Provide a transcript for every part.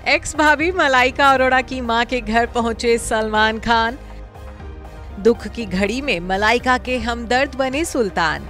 X भाभी मलाइका अरोड़ा की मां के घर पहुंचे सलमान खान। दुख की घड़ी में मलाइका के हमदर्द बने सुल्तान।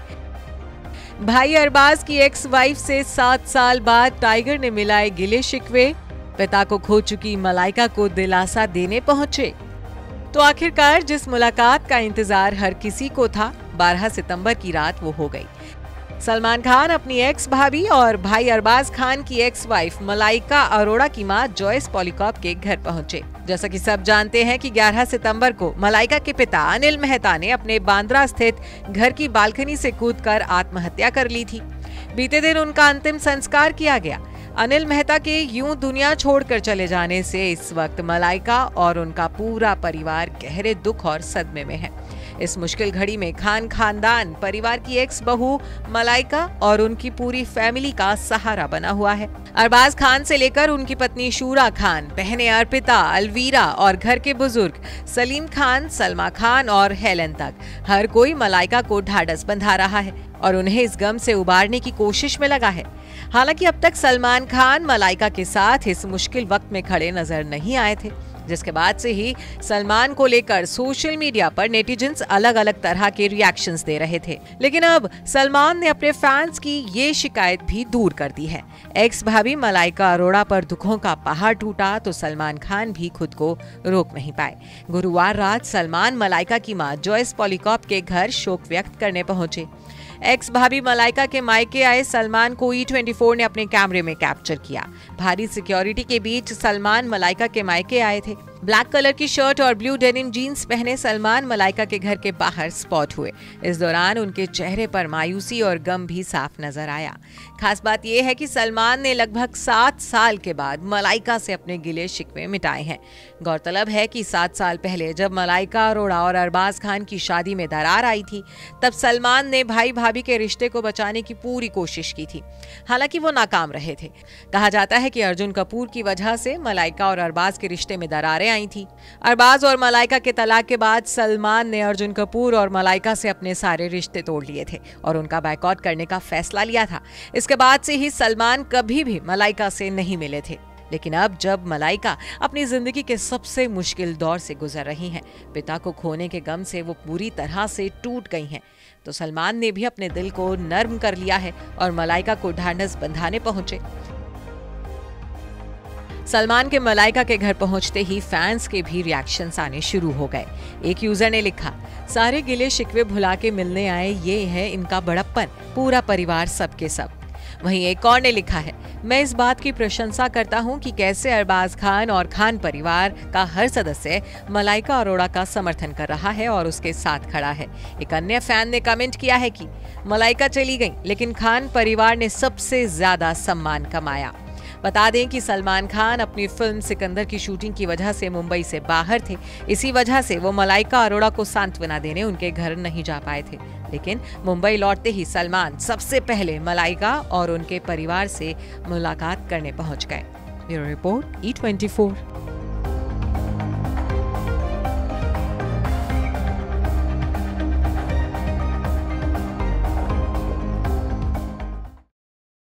भाई अरबाज की एक्स वाइफ से 7 साल बाद टाइगर ने मिलाए गिले शिकवे। पिता को खो चुकी मलाइका को दिलासा देने पहुंचे। तो आखिरकार जिस मुलाकात का इंतजार हर किसी को था, 12 सितंबर की रात वो हो गई। सलमान खान अपनी एक्स भाभी और भाई अरबाज खान की एक्स वाइफ मलाइका अरोड़ा की मां जॉयस पॉलीकॉप के घर पहुंचे। जैसा कि सब जानते हैं कि 11 सितंबर को मलाइका के पिता अनिल मेहता ने अपने बांद्रा स्थित घर की बालकनी से कूदकर आत्महत्या कर ली थी। बीते दिन उनका अंतिम संस्कार किया गया। अनिल मेहता के यूं दुनिया छोड़कर चले जाने से इस वक्त मलाइका और उनका पूरा परिवार गहरे दुख और सदमे में है। इस मुश्किल घड़ी में खान खानदान परिवार की एक्स बहू मलाइका और उनकी पूरी फैमिली का सहारा बना हुआ है। अरबाज खान से लेकर उनकी पत्नी शूरा खान, बहनें अर्पिता, अलवीरा और घर के बुजुर्ग सलीम खान, सलमा खान और हेलन तक हर कोई मलाइका को ढाढ़स बंधा रहा है और उन्हें इस गम से उबारने की कोशिश में लगा है। हालांकि अब तक सलमान खान मलाइका के साथ इस मुश्किल वक्त में खड़े नजर नहीं आए थे, जिसके बाद से ही सलमान को लेकर सोशल मीडिया पर नेटिजन्स अलग अलग तरह के रिएक्शंस दे रहे थे। लेकिन अब सलमान ने अपने फैंस की ये शिकायत भी दूर कर दी है। एक्स भाभी मलाइका अरोड़ा पर दुखों का पहाड़ टूटा तो सलमान खान भी खुद को रोक नहीं पाए। गुरुवार रात सलमान मलाइका की मां जॉयस पॉलीकॉप के घर शोक व्यक्त करने पहुंचे। एक्स भाभी मलाइका के मायके आए सलमान को E24 ने अपने कैमरे में कैप्चर किया। भारी सिक्योरिटी के बीच सलमान मलाइका के मायके आए थे। ब्लैक कलर की शर्ट और ब्लू डेनिम जीन्स पहने सलमान मलाइका के घर के बाहर स्पॉट हुए। इस दौरान उनके चेहरे पर मायूसी और गम भी साफ नजर आया। खास बात यह है कि सलमान ने लगभग 7 साल के बाद मलाइका से अपने गिले शिकवे मिटाए हैं। गौरतलब है कि 7 साल पहले जब मलाइका अरोड़ा और अरबाज खान की शादी में दरार आई थी, तब सलमान ने भाई भाभी के रिश्ते को बचाने की पूरी कोशिश की थी। हालांकि वो नाकाम रहे थे। कहा जाता है कि अर्जुन कपूर की वजह से मलाइका और अरबाज के रिश्ते में दरारें आई थी। अरबाज और मलाइका के तलाक के बाद सलमान ने अर्जुन कपूर और मलाइका से अपने सारे रिश्ते तोड़ लिए थे और उनका बायकॉट करने का फैसला लिया था। इसके बाद से ही सलमान कभी भी मलाइका से नहीं मिले थे। लेकिन अब जब मलाइका अपनी जिंदगी के सबसे मुश्किल दौर से गुजर रही हैं, पिता को खोने के गम से वो पूरी तरह से टूट गई हैं, तो सलमान ने भी अपने दिल को नर्म कर लिया है और मलाइका को ढांढस बंधाने पहुंचे। सलमान के मलाइका के घर पहुंचते ही फैंस के भी रिएक्शंस आने शुरू हो गए। एक यूजर ने लिखा, सारे गिले शिकवे भुला के मिलने आए, ये है इनका बड़प्पन, पूरा परिवार सबके सब। वहीं एक और ने लिखा है, मैं इस बात की प्रशंसा करता हूं कि कैसे अरबाज खान और खान परिवार का हर सदस्य मलाइका अरोड़ा का समर्थन कर रहा है और उसके साथ खड़ा है। एक अन्य फैन ने कमेंट किया है कि मलाइका चली गई लेकिन खान परिवार ने सबसे ज्यादा सम्मान कमाया। बता दें कि सलमान खान अपनी फिल्म सिकंदर की शूटिंग की वजह से मुंबई से बाहर थे। इसी वजह से वो मलाइका अरोड़ा को सांत्वना देने उनके घर नहीं जा पाए थे। लेकिन मुंबई लौटते ही सलमान सबसे पहले मलाइका और उनके परिवार से मुलाकात करने पहुंच गए। Bureau report E24।